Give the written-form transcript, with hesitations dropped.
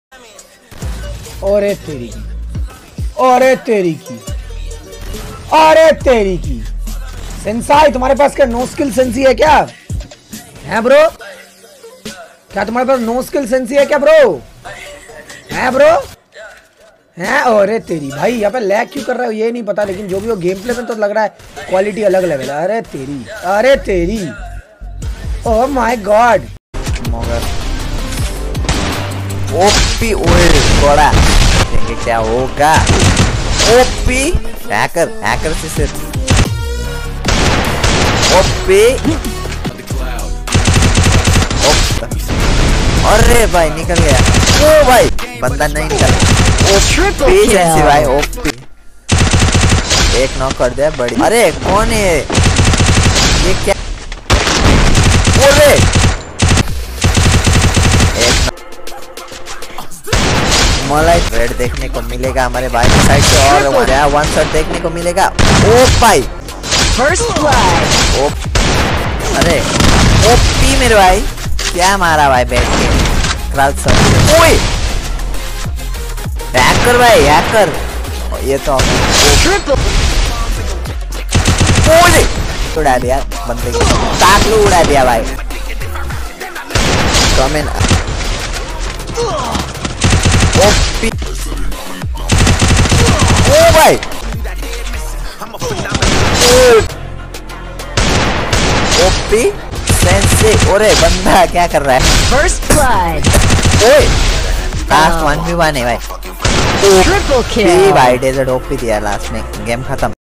अरे तेरी की, अरे तेरी की, अरे तेरी की। सेंसाई तुम्हारे पास क्या नो स्किल सेंसी है क्या? है ब्रो? क्या तुम्हारे पास नो स्किल सेंसी है क्या ब्रो? है ब्रो? है? अरे तेरी भाई यहाँ पे लैग क्यों कर रहा है ये नहीं पता, लेकिन जो भी हो गेम प्ले में तो लग रहा है क्वालिटी अलग लेवल है। अरे तेरी, अरे तेरी, ओह माय गॉड। मगर ओपी ओए थोड़ा देखेंगे क्या होगा। ओपी हैकर, हैकर से सिर्फ ओपी। अरे भाई निकल गया। ओ भाई बंदा नहीं निकल। ओपी जैसे भाई ओपी। एक नॉक कर दिया बड़ी। अरे कौन है ये? क्या? अरे मलाई रेड देखने को मिलेगा हमारे भाई की साइड से, और वन शॉट देखने को मिलेगा। ओ भाई फर्स्ट ब्लड। अरे ओपी मेरे भाई क्या मारा भाई बैठ के क्राउड सब। ओए हैकर भाई हैकर, ये तो ओए उड़ा दिया बंदे को, ताकलू उड़ा दिया भाई। Comment OP. ओ भाई ओपी सेंसे। ओरे बंदा क्या कर रहा है? First blood. ओए लास्ट 1v1 है भाई। ट्रिपल किल भाई डेजर्ट ओपी दिया लास्ट में, गेम खत्म।